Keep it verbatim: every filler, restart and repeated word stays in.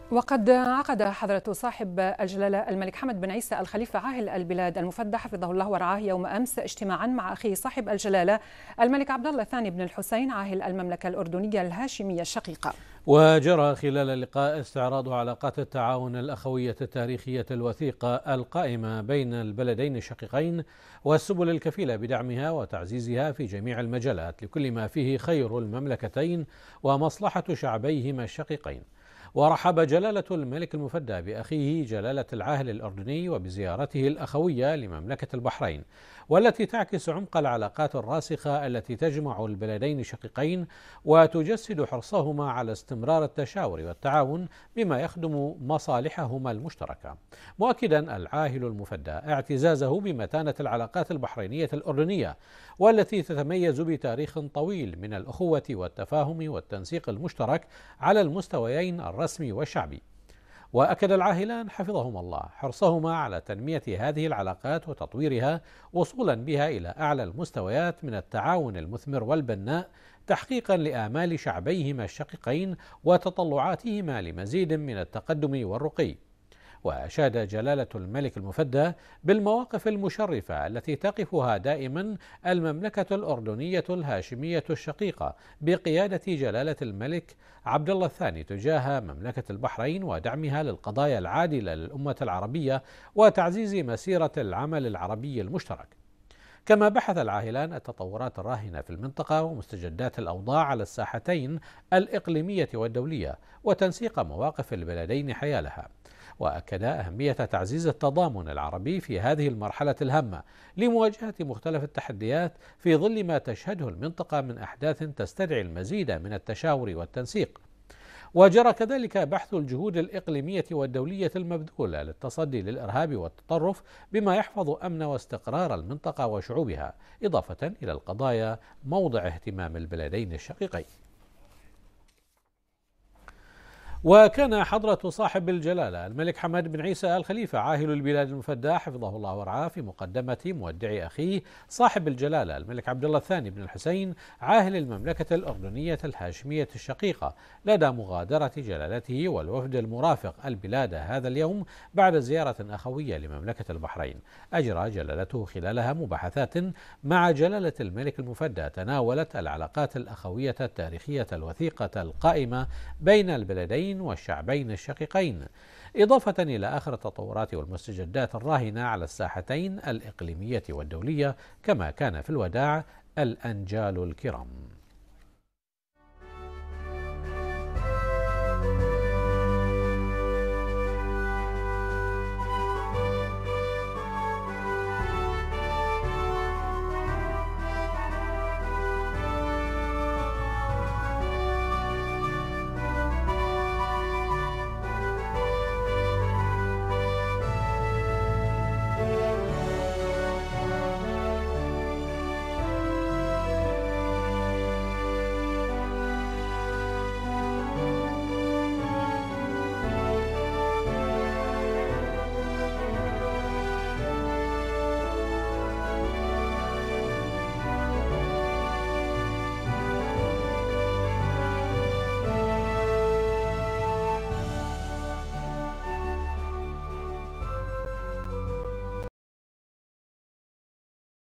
وقد عقد حضرة صاحب الجلالة الملك حمد بن عيسى الخليفة عاهل البلاد المفدى حفظه الله ورعاه يوم أمس اجتماعا مع أخيه صاحب الجلالة الملك عبد الله الثاني بن الحسين عاهل المملكة الأردنية الهاشمية الشقيقة. وجرى خلال اللقاء استعراض علاقات التعاون الأخوية التاريخية الوثيقة القائمة بين البلدين الشقيقين والسبل الكفيلة بدعمها وتعزيزها في جميع المجالات لكل ما فيه خير المملكتين ومصلحة شعبيهما الشقيقين. ورحب جلالة الملك المفدى بأخيه جلالة العاهل الأردني وبزيارته الأخوية لمملكة البحرين، والتي تعكس عمق العلاقات الراسخة التي تجمع البلدين الشقيقين وتجسد حرصهما على استمرار التشاور والتعاون بما يخدم مصالحهما المشتركة، مؤكدا العاهل المفدى اعتزازه بمتانة العلاقات البحرينية الأردنية، والتي تتميز بتاريخ طويل من الأخوة والتفاهم والتنسيق المشترك على المستويين الرسمي والشعبي. وأكد العاهلان حفظهما الله حرصهما على تنمية هذه العلاقات وتطويرها وصولا بها إلى أعلى المستويات من التعاون المثمر والبناء، تحقيقا لآمال شعبيهما الشقيقين وتطلعاتهما لمزيد من التقدم والرقي. وأشاد جلالة الملك المفدى بالمواقف المشرفة التي تقفها دائما المملكة الأردنية الهاشمية الشقيقة بقيادة جلالة الملك عبد الله الثاني تجاه مملكة البحرين ودعمها للقضايا العادلة للأمة العربية وتعزيز مسيرة العمل العربي المشترك. كما بحث العاهلان التطورات الراهنة في المنطقة ومستجدات الأوضاع على الساحتين الإقليمية والدولية وتنسيق مواقف البلدين حيالها، وأكد أهمية تعزيز التضامن العربي في هذه المرحلة الهامة لمواجهة مختلف التحديات في ظل ما تشهده المنطقة من أحداث تستدعي المزيد من التشاور والتنسيق. وجرى كذلك بحث الجهود الإقليمية والدولية المبذولة للتصدي للإرهاب والتطرف بما يحفظ أمن واستقرار المنطقة وشعوبها، إضافة إلى القضايا موضع اهتمام البلدين الشقيقين. وكان حضرة صاحب الجلالة الملك حمد بن عيسى الخليفة عاهل البلاد المفدى حفظه الله ورعاه في مقدمة مودع أخيه صاحب الجلالة الملك عبد الله الثاني بن الحسين عاهل المملكة الأردنية الهاشمية الشقيقة لدى مغادرة جلالته والوفد المرافق البلاد هذا اليوم بعد زيارة أخوية لمملكة البحرين. أجرى جلالته خلالها مباحثات مع جلالة الملك المفدى تناولت العلاقات الأخوية التاريخية الوثيقة القائمة بين البلدين والشعبين الشقيقين، إضافة إلى آخر التطورات والمستجدات الراهنة على الساحتين الإقليمية والدولية، كما كان في الوداع الأنجال الكرام.